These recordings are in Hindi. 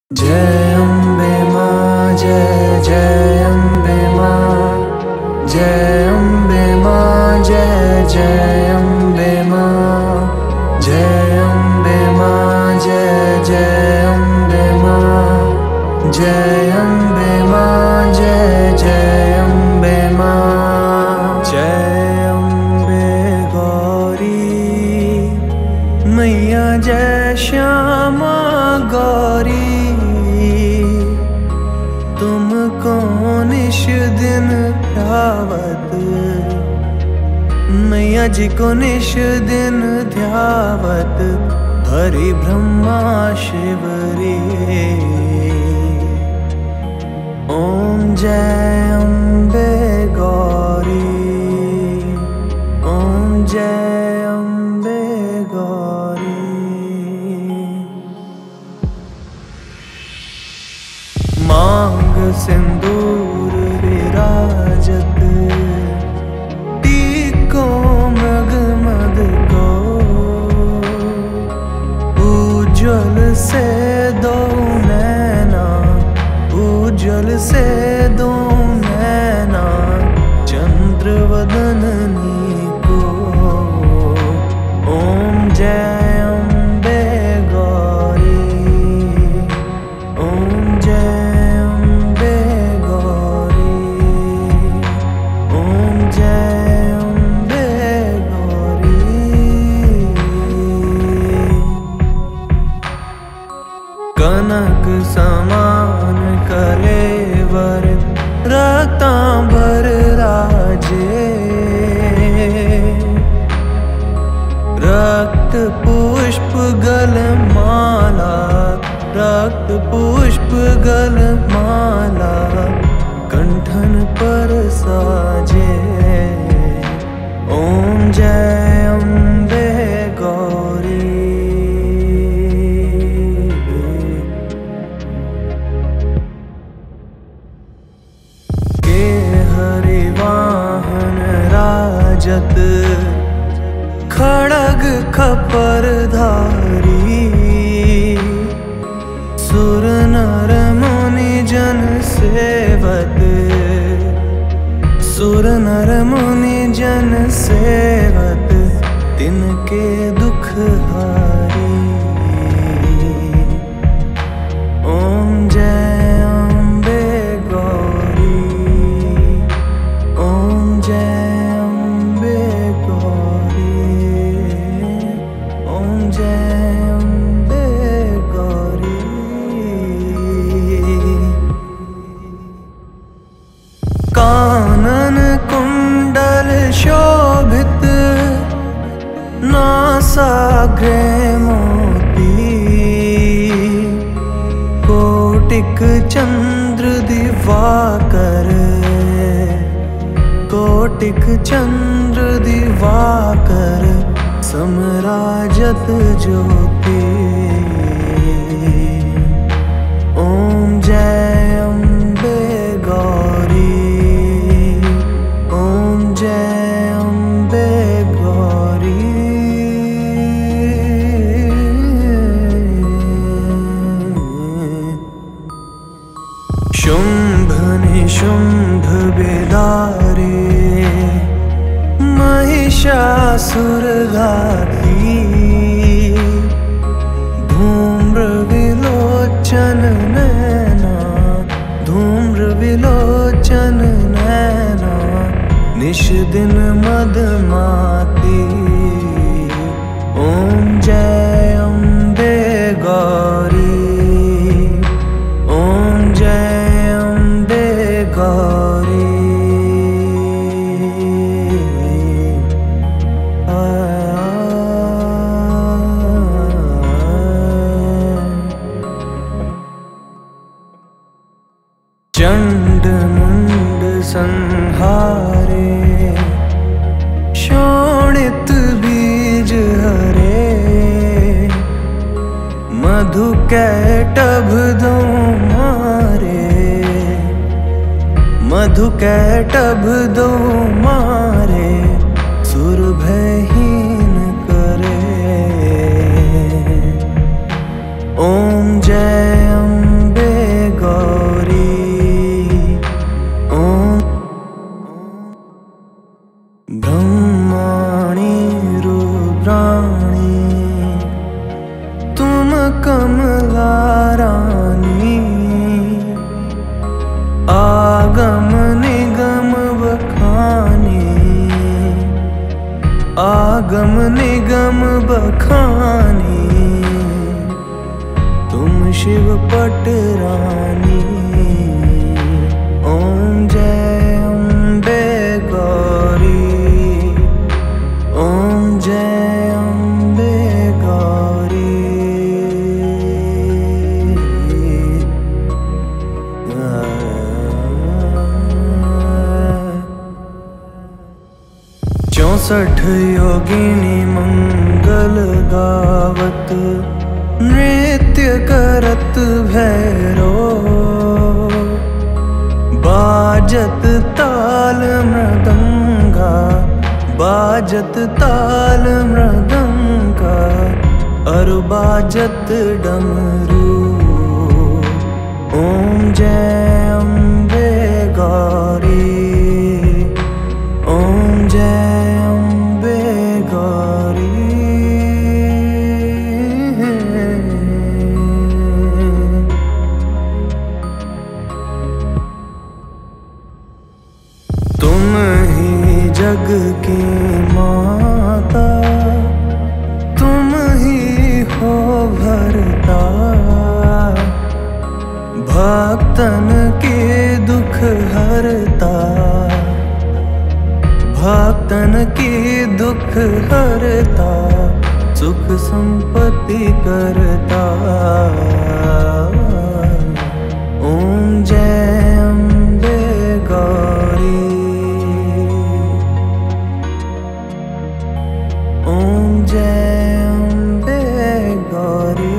जय अम्बे माँ जय जय अम्बे माँ जय अम्बे माँ जय जय अम्बे माँ जय अम्बे माँ जय जय अम्बे माँ जय अम्बे माँ जय जय अम्बे माँ। जय अम्बे गौरी मैया जय श्यामा गौरी तुमको निश दिन ध्यावत मैया जी को निश दिन ध्यावत हरि ब्रह्मा शिवरी। ओम जय अम्बे गौरी ओम जय अम्बे गौरी। मांग सिंदूर विराजत टीको मगमग को उज्ज्वल से दो नैना उज्ज्वल से दो नैना चंद्र वदननी को। ओम जय अम्बे गौरी ओम जय अम्बे गौरी ओम जय अम्बे गौरी। कनक समान कलेवर रक्तांबर राजे रक्त पुष्प गलमाला रक्त पुष्प गलमाला कंठन पर साजे। ओम जय अम्बे गौरी के हरिवाहन राजत खड़ग खपर धारी सुर नर मुनि जन सेवत सुर नर मुनि जन सेवत तिनके दुख हारी। ओम जय अम्बे गौरी ओम जय अम्बे गौरी ओम जय अम्बे गौरी। कानन कुंडल शोभित नासाग्रे मोती कोटिक चंद्र दिवाकर कोटिक चंद्र दिवाकर समराजत ज्योति। ओम जय अम्बे गौरी ओम जय अम्बे गौरी। शुंभ निशुंभ बेदारे महिषासुर घाती धूम्र विलोचन नैना धूम्र विलोचन नैना निश दिन मदमाती। ओम जय अम्बे गौरी ओम जय अम्बे गौरी। चंड मुंड संहारे शोणित बीज हरे मधु कैटभ दो मारे मधु कैटभ दो मारे सुर भयहीन करे। ओम जय कमला रानी, आगम निगम बखानी, आगम निगम बखानी, तुम शिव पट रानी। ओम जय अम्बे गौरी, ओम जय अम्बे गौरी। 64 योगिनी मंगल गावत, नृत्य करत भैरो, बाजत ताल मृदंगा, बाजत ताल मृदंगा, और बाजत डमरू। ओम जय अम्बे गौरी, ओम जय अम्बे गौरी। तुम ही जग की माता, तुम ही हो भरता, भक्तन के दुख हरता, भक्तन के दुख हरता, सुख संपत्ति करता। ओम जय अम्बे गौरी, ओम जय अम्बे गौरी।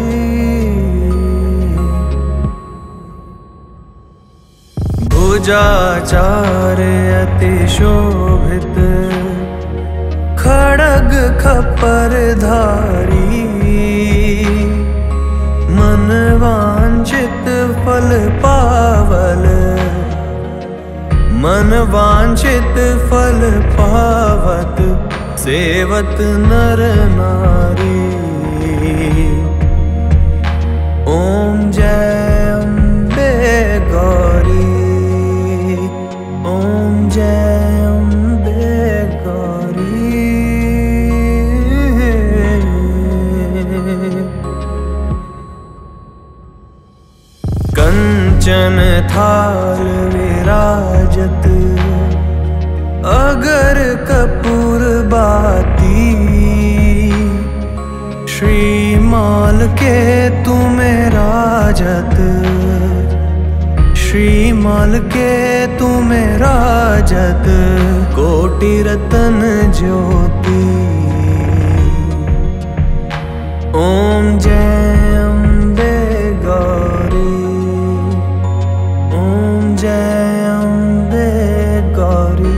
भुजाचार्य अति शोभित, खड़ग खपर धारी, मन वांछित फल पावल, मन वांछित फल पावत, सेवत नर नारी। ओम जय अम्बे गौरी, ओम जय अम्बे गौरी। कंचन थाल विराजत, अगर कपूर बाती, श्रीमाल के तुम्हें राजत, श्रीमाल के तुम्हें राजत, कोटि रतन ज्योति। ओम जय अम्बे गौरी, ओम जय अम्बे गौरी।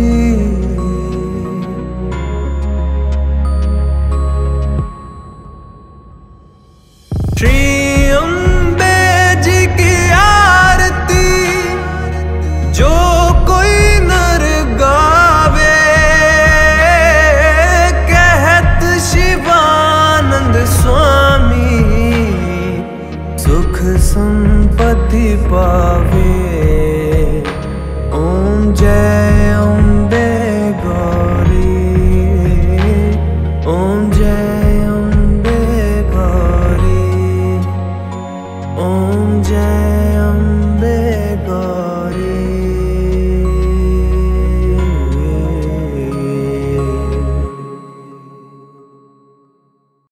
श्री अम्बे जी की आरती, जो कोई नर गावे, कहत शिवानंद स्वामी, सुख संपत्ति पावे। ओम जय